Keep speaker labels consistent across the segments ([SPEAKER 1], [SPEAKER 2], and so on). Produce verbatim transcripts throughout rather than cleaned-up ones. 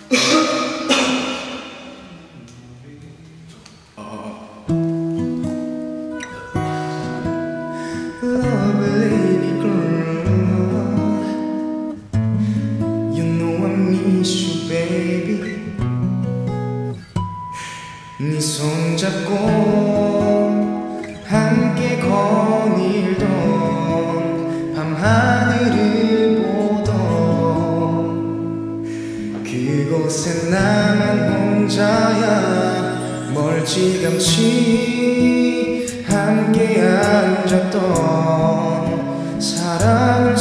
[SPEAKER 1] Lovely girl, you know I miss you, baby. 네 손 잡고 함께 거닐던 밤하늘을 보던 그곳에 나만 혼자야 멀찌감치 함께 앉았던 사랑을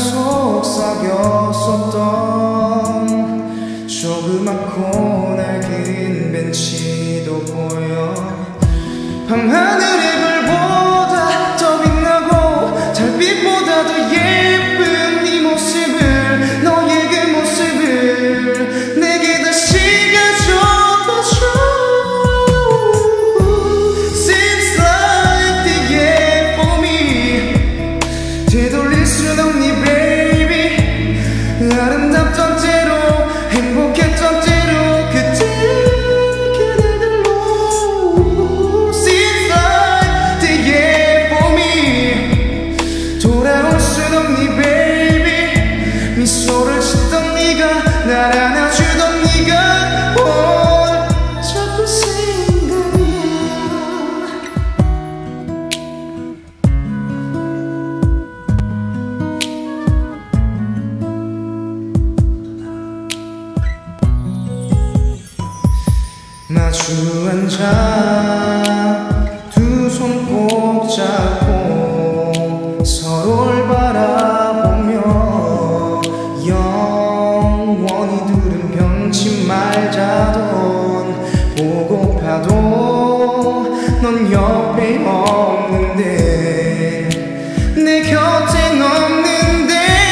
[SPEAKER 1] 속삭였었던 조그맣고 낡은 벤치도 보여 밤하늘의 별보다 더 빛나고 달빛보다 더 예쁜 네 모습을 너의 그 모습을 내게 다시 가져다줘. Seems like the end for me. 되돌릴 순 없니 baby. 아름답던 때로 행복했던 때로 그때 그대들로. Seems like the end for me. 돌아올 순 없니 baby. 미소를 짓던 네가 날 안아주던 네가 올 자꾸 생각나. 마주 앉아 두 손 꼭 잡고 서로를 바라보며 영원히 둘은 변치 말자던 보고파도 넌 옆에 없는데 내 곁엔 없는데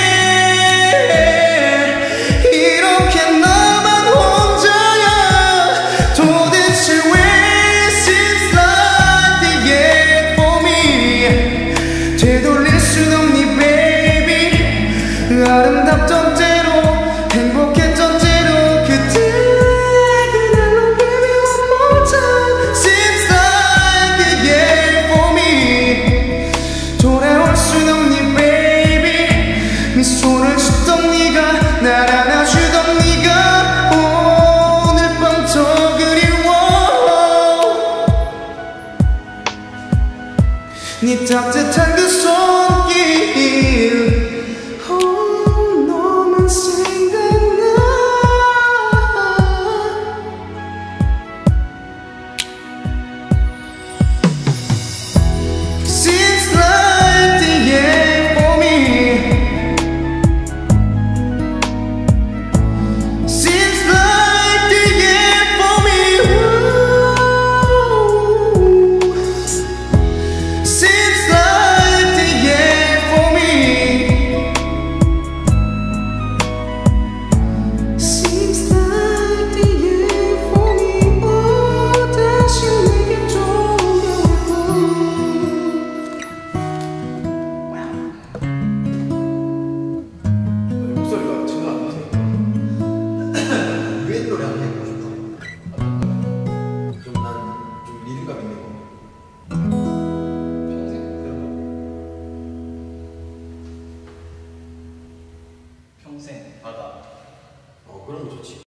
[SPEAKER 1] 이렇게 나만 혼자야 도대체 왜. Seems like the end for me. 되돌릴 순 없니 baby. 아름답던 때로 행복했던 때로 그때 그날로 baby one more time. Seems like the end for me. 돌아올 순 없니 baby. 미소를 짓던 네가 날 안아주던 네가 오늘 밤 더 그리워. 네 따뜻한 그 손길 oh, 너만 생각나. Seems like the end for me. Seems like the end for me. Ooh. Seems like the end for me. Seems like the end for me. 오, 다시 내게 돌아오고.
[SPEAKER 2] 목소리가 지금 안 나니까 웬 노래 한번 해보고 싶어. 좀 난 좀 리듬감 있는 거. 평생 그런 거.
[SPEAKER 3] 평생 바다.
[SPEAKER 2] 어 그런 거 좋지.